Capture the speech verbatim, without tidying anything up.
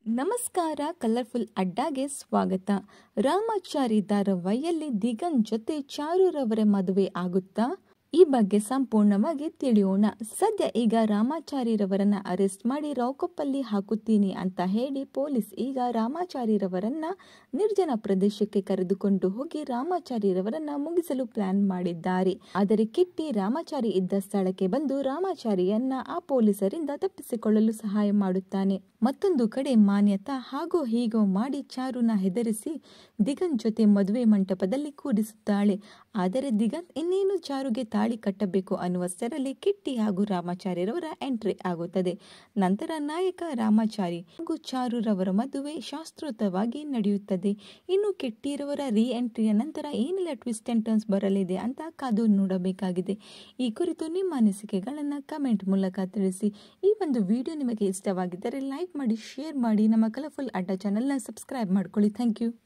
ನಮಸ್ಕಾರ, ಕಲರ್ಫುಲ್ ಅಡ್ಡಾಗೆ ಸ್ವಾಗತ. ರಾಮಾಚಾರಿ ಧಾರಾವಾಹಿಯಲ್ಲಿ ದಿಗಂತ್ ಜೊತೆ ಚಾರುರವರ ಮದುವೆ ಆಗುತ್ತಾ? ಈ ಬಗ್ಗೆ ಸಂಪೂರ್ಣವಾಗಿ ತಿಳಿಯೋಣ. ಸದ್ಯ ಈಗ ರಾಮಾಚಾರಿರವರನ್ನ ಅರೆಸ್ಟ್ ಮಾಡಿ ರೌಕಪ್ಪಲ್ಲಿ ಹಾಕುತ್ತೀನಿ ಅಂತ ಹೇಳಿ ಪೊಲೀಸ್ ಈಗ ರಾಮಾಚಾರಿರವರನ್ನ ನಿರ್ಜನ ಪ್ರದೇಶಕ್ಕೆ ಕರೆದುಕೊಂಡು ಹೋಗಿ ರಾಮಾಚಾರಿರವರನ್ನ ಮುಗಿಸಲು ಪ್ಲಾನ್ ಮಾಡಿದ್ದಾರೆ. ಆದರೆ ಕಿಟ್ಟಿ ರಾಮಾಚಾರಿ ಇದ್ದ ಸ್ಥಳಕ್ಕೆ ಬಂದು ರಾಮಾಚಾರಿಯನ್ನ ಆ ಪೊಲೀಸರಿಂದ ತಪ್ಪಿಸಿಕೊಳ್ಳಲು ಸಹಾಯ ಮಾಡುತ್ತಾನೆ. ಮತ್ತೊಂದು ಕಡೆ ಮಾನ್ಯತಾ ಹಾಗೋ ಹೀಗೋ ಮಾಡಿ ಚಾರುನ ಹೆದರಿಸಿ ದಿಗಂತ್ ಜೊತೆ ಮದುವೆ ಮಂಟಪದಲ್ಲಿ ಕೂರಿಸುತ್ತಾಳೆ. ಆದರೆ ದಿಗಂತ್ ಇನ್ನೇನು ಚಾರುಗೆ ತಾಳಿ ಕಟ್ಟಬೇಕು ಅನ್ನುವಷ್ಟರಲ್ಲಿ ಕಿಟ್ಟಿ ಹಾಗೂ ರಾಮಾಚಾರಿರವರ ಎಂಟ್ರಿ ಆಗುತ್ತದೆ. ನಂತರ ನಾಯಕ ರಾಮಾಚಾರಿ ಹಾಗೂ ಚಾರುರವರ ಮದುವೆ ಶಾಸ್ತ್ರೋಕ್ತವಾಗಿ ನಡೆಯುತ್ತದೆ. ಇನ್ನು ಕಿಟ್ಟಿರವರ ರೀ ಎಂಟ್ರಿಯ ನಂತರ ಏನೆಲ್ಲ ಟ್ವಿಸ್ಟ್ ಅಂಡ್ ಟರ್ನ್ಸ್ ಬರಲಿದೆ ಅಂತ ಕಾದು ನೋಡಬೇಕಾಗಿದೆ. ಈ ಕುರಿತು ನಿಮ್ಮ ಅನಿಸಿಕೆಗಳನ್ನು ಕಮೆಂಟ್ ಮೂಲಕ ತಿಳಿಸಿ. ಈ ಒಂದು ವಿಡಿಯೋ ನಿಮಗೆ ಇಷ್ಟವಾಗಿದ್ದರೆ ಲೈಕ್ ಮಾಡಿ, ಶೇರ್ ಮಾಡಿ, ನಮ್ಮ ಕಲರ್ಫುಲ್ ಅಡ್ಡ ಚಾನೆಲ್ನ ಸಬ್ಸ್ಕ್ರೈಬ್ ಮಾಡ್ಕೊಳ್ಳಿ. Thank you.